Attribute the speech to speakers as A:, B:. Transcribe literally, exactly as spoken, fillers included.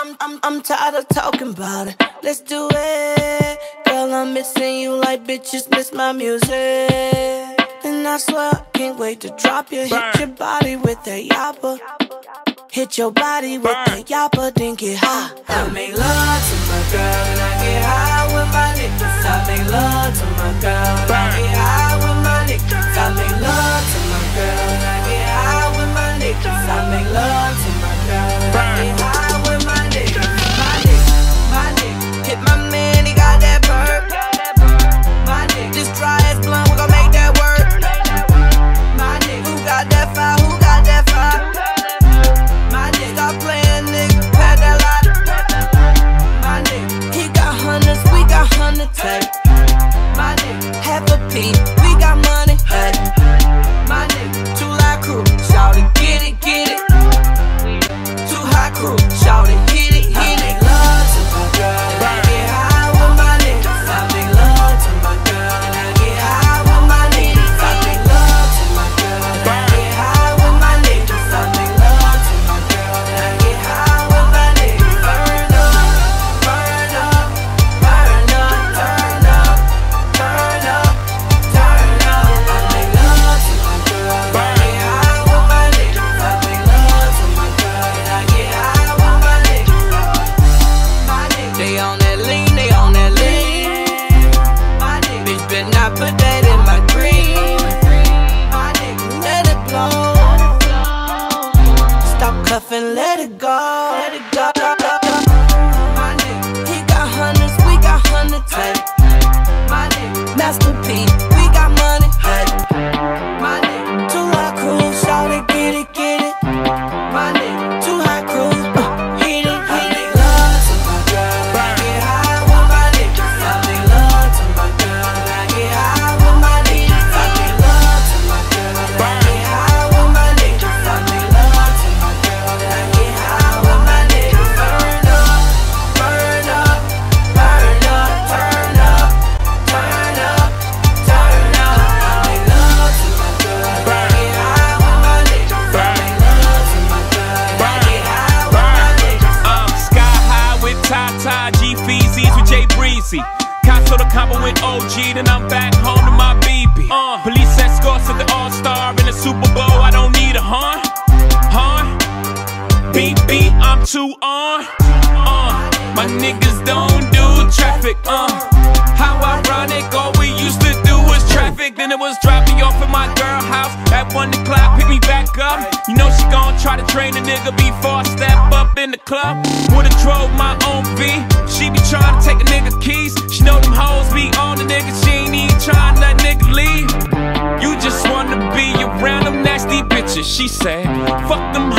A: I'm, I'm, I'm tired of talking about it. Let's do it. Girl, I'm missing you like bitches miss my music. And I swear I can't wait to drop you. Hit your body with that yapper. Hit your body with that yapper, then get high. I make love to my girl and I get high with my niggas. I make love to my girl and I get high with my niggas. I make love to my girl and I get high with my niggas. I make love to my girl and I get high with my niggas. My nigga, my nigga, hit my man, he got that bird. My nigga, this dry ass blunt, we gon' make that work. My nigga, who got that fire? Who got that fire? My nigga, stop playing, nigga, pack that lot. My nigga, he got hundreds, we got hundreds, hey. My nigga, half a P, we got money, hey. My nigga, two light crew, shout it, get it, get it. Two high crew, shout it, hit it, hit it. I make love to my girl and I get high with my niggas. I make love to my girl and I get high with my niggas. I make love to my girl and I get high with my niggas. I make love to my girl and I get high with my niggas. Burn up, burn up, burn up, turn up, turn up, turn up. I make love to my girl and I get high with my niggas. I make love to my girl and I get high with my niggas. My niggas, they on that lean, they on that lean. My nigga, bitch better not put that in my dream. My nigga, let it blow. Stop cuffing, let it go, let it go. My nigga, he got hundreds, we got hundreds, hey. My nigga, Master P, we got money, hey. My nigga, two high crews, shout it, get it, get it. My nigga, two high crews, uh, hit it, hit it. I make love to my girl and I get high with my niggas. I make love to my girl and I get high with my niggas. I make love to my girl and I get high with my niggas. I make love to my girl and I get high with my niggas. Burn up, burn up, burn up, turn up, turn up, turn up. I make love to my girl and I get high with my niggas. I make love to my girl and I get high with my niggas.
B: Uh, sky high with Tata, G Feezies with Jay Breezy. Console the combo with O G, then I'm back home to my B B. Uh, police escorts at the All-Star in the Super Bowl. I don't need a horn, horn. Beep beep, I'm too on. Uh, my niggas don't do traffic. Uh, how ironic, all we used to do was traffic. Then it was drop me off at my girl house at one o'clock, pick me back up. You know she gon' try to train a nigga before I step up in the club. Would've drove my own V. She be trying to take a nigga keys. She know them hoes be on the nigga. She ain't even trying to let nigga leave. You just wanna be around them nasty bitches. She said, fuck them